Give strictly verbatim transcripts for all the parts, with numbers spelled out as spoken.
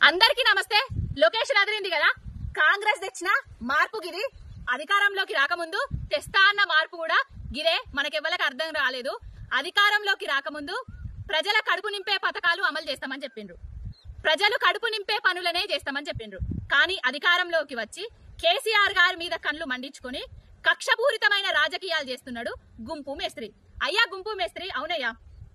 అందరికీ నమస్తే. లొకేషన్ అదిరింది కదా. కాంగ్రెస్ తెచ్చిన మార్పు గిది. అధికారంలోకి రాకముందు తెస్తా అన్న మార్పు కూడా గిదే. మనకెవ్వరికి అర్థం రాలేదు. అధికారంలోకి రాకముందు ప్రజల కడుపు నింపే పథకాలు అమలు చేస్తామని చెప్పిండ్రు. ప్రజలు కడుపు నింపే పనులనే చేస్తామని చెప్పిండ్రు. కానీ అధికారంలోకి వచ్చి కేసీఆర్ గారి మీద కళ్ళు మండించుకుని కక్షపూరితమైన రాజకీయాలు చేస్తున్నాడు గుంపు మేస్త్రి. అయ్యా గుంపు మేస్త్రి, అవునయ్యా,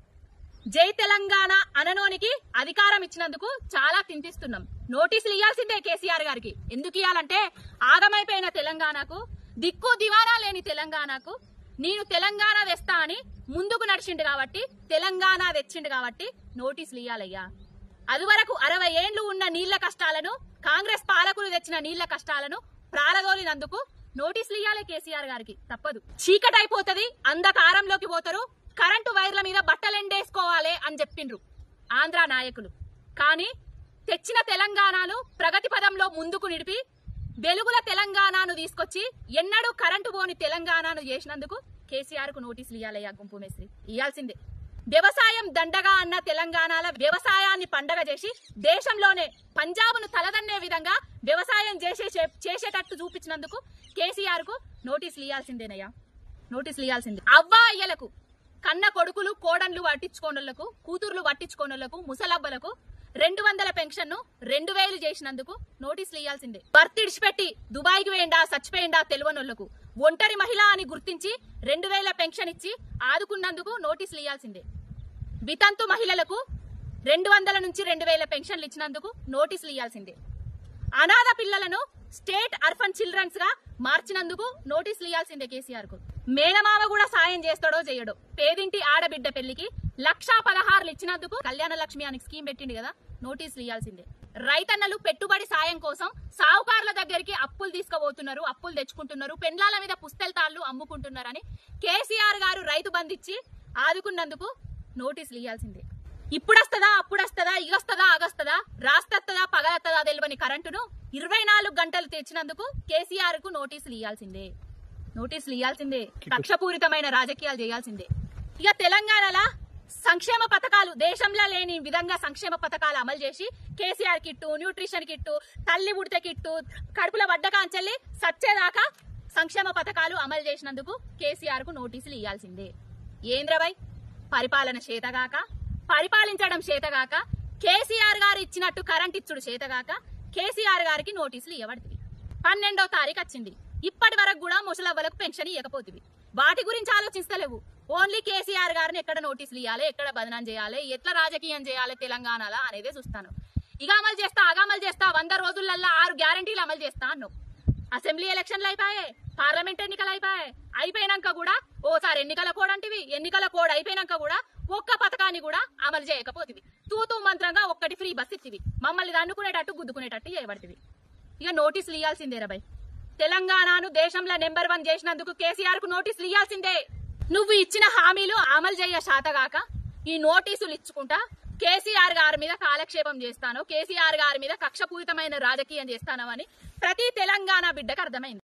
జై తెలంగాణ అననోనికి అధికారం ఇచ్చినందుకు చాలా చింతిస్తున్నాం. నోటీసులు ఇవ్వాల్సిందే కేసీఆర్ గారికి. ఎందుకు ఇవ్వాలంటే ఆగమైపోయిన తెలంగాణకు, దిక్కు దివారా లేని తెలంగాణకు నేను తెలంగాణ తెస్తా అని ముందుకు నడిచిండు కాబట్టి, తెలంగాణ తెచ్చిండు కాబట్టి నోటీసులు ఇవ్వాలయ్యా. అదివరకు అరవై ఏండ్లు ఉన్న నీళ్ల కష్టాలను, కాంగ్రెస్ పాలకులు తెచ్చిన నీళ్ల కష్టాలను ప్రాలదోలినందుకు నోటీసులు ఇవ్వాలి కేసీఆర్ గారికి. తప్పదు. చీకటైపోతుంది, అంధకారంలోకి పోతారు, కరెంటు వైర్ల మీద బట్టలెండేసుకోవాలి అని చెప్పిండ్రు ఆంధ్ర నాయకులు. కానీ తెచ్చిన తెలంగాణను ప్రగతి పదంలో ముందుకు నిడిపి వెలుగుల తెలంగాణను తీసుకొచ్చి ఎన్నడూ కరెంటు పోని తెలంగాణను చేసినందుకు కేసీఆర్ కు నోటీసులు ఇవ్వాలయ్యా గుంపు మేస్త్రి. ఇవ్వాల్సిందే. వ్యవసాయం దండగా అన్న తెలంగాణలో వ్యవసాయాన్ని పండగ చేసి దేశంలోనే పంజాబ్ను తలదన్నే విధంగా వ్యవసాయం చేసే చేసేటట్టు చూపించినందుకు కేసీఆర్ కు నోటీసులు ఇవ్వాల్సిందేనయ్యా. నోటీసులు ఇవ్వాల్సిందే. అవ్వా అయ్యలకు, కన్న కొడుకులు కోడన్లు పట్టించుకోనోళ్లకు, కూతుర్లు పట్టించుకోనోళ్లకు, ముసలబ్బలకు రెండు వందల పెన్షన్ ను రెండు వేలు చేసినందుకు నోటీసులు ఇవ్వాల్సిందే. భర్త ఇడిచిపెట్టి దుబాయ్కి వేయండా చచ్చిపోయిందా తెలియనోళ్లకు ఒంటరి మహిళ అని గుర్తించి రెండు వేల పెన్షన్ ఇచ్చి ఆదుకున్నందుకు నోటీసులు ఇవ్వాల్సిందే. వితంతు మహిళలకు రెండు వందల నుంచి రెండు వేల పెన్షన్లు ఇచ్చినందుకు నోటీసులు ఇవ్వాల్సిందే. అనాథ పిల్లలను స్టేట్ అర్ఫన్ చిల్డ్రన్స్ గా మార్చినందుకు నోటీసులు ఇవ్వాల్సిందే కేసీఆర్ కు. మేనమామ కూడా సాయం చేస్తాడో చేయడో పేదింటి ఆడబిడ్డ పెళ్లికి లక్షా పదహారులు ఇచ్చినందుకు కళ్యాణ లక్ష్మి అని స్కీమ్ పెట్టింది కదా, నోటీసులు ఇవ్వాల్సిందే. రైతన్నలు పెట్టుబడి సాయం కోసం సావుకారుల దగ్గరికి అప్పులు తీసుకుపోతున్నారు, అప్పులు తెచ్చుకుంటున్నారు, పెండ్లాల మీద పుస్తెల్తాళ్లు అమ్ముకుంటున్నారని కేసీఆర్ గారు రైతు బంధించి ఆదుకున్నందుకు నోటీసులు ఇవ్వాల్సిందే. ఇప్పుడొస్తుందా, అప్పుడొస్తుందా, ఇగొస్తుందా, అగొస్తుందా, రాస్తొస్తుందా, పగలొస్తుందా తెలియని కరెంటును ఇరవై నాలుగు గంటలు తెచ్చినందుకు కేసీఆర్ కు నోటీసులు ఇవ్వాల్సిందే. నోటీసులు ఇవ్వాల్సిందే. కక్షపూరితమైన రాజకీయాలు చేయాల్సిందే. ఇక తెలంగాణలో సంక్షేమ పథకాలు దేశంలో లేని విధంగా సంక్షేమ పథకాలు అమలు చేసి కేసీఆర్ కిట్టు, న్యూట్రిషన్ కిట్టు, తల్లి ఉడితే కిట్టు, కడుపుల వడ్డకాంచెల్లి సచ్చేదాకా సంక్షేమ పథకాలు అమలు చేసినందుకు కేసీఆర్ కు నోటీసులు ఇవ్వాల్సిందే. ఏంద్రబాయ్ పరిపాలన చేతగాక, పరిపాలించడం చేతగాక, కేసీఆర్ గారు ఇచ్చినట్టు కరెంట్ ఇచ్చుడు చేతగాక కేసీఆర్ గారికి నోటీసులు ఇవ్వబడుతుంది. పన్నెండో తారీఖు వచ్చింది. ఇప్పటి వరకు కూడా ముసలవ్వలకు పెన్షన్ ఇవ్వకపోతుంది. వాటి గురించి ఆలోచిస్తలేవు. ఓన్లీ కేసీఆర్ గారిని ఎక్కడ నోటీసులు ఇవ్వాలి, ఎక్కడ బదనాం చేయాలి, ఎట్లా రాజకీయం చేయాలి తెలంగాణలో అనేదే చూస్తాను. ఇక అమలు చేస్తా, అగమలు చేస్తా, వంద రోజులల్లో ఆరు గ్యారంటీలు అమలు చేస్తా అన్నావు. అసెంబ్లీ ఎలక్షన్లు అయిపోయాయి, పార్లమెంట్ ఎన్నికలు అయిపోయాయి. అయిపోయినాక కూడా ఓసారి ఎన్నికల కోడ్ అంటివి, ఎన్నికల కోడ్ అయిపోయినాక కూడా ఒక్క పథకాన్ని కూడా అమలు చేయకపోతుంది. తూతూ మంత్రంగా ఒక్కటి ఫ్రీ బస్ ఇచ్చివి, మమ్మల్ని దండుకునేటట్టు గుద్దుకునేటట్టు చేయబడుతుంది. ఇక నోటీసులు ఇవ్వాల్సిందే రాబాయ్. తెలంగాణను దేశంలో నెంబర్ వన్ చేసినందుకు కేసీఆర్ కు నోటీసులు ఇవ్వాల్సిందే. నువ్వు ఇచ్చిన హామీలు అమలు చేయ శాతగాక ఈ నోటీసులు ఇచ్చుకుంటా కేసీఆర్ గారి మీద కాలక్షేపం చేస్తాను, కేసీఆర్ గారి మీద కక్షపూరితమైన రాజకీయం చేస్తాను అని ప్రతి తెలంగాణ బిడ్డకు అర్థమైంది.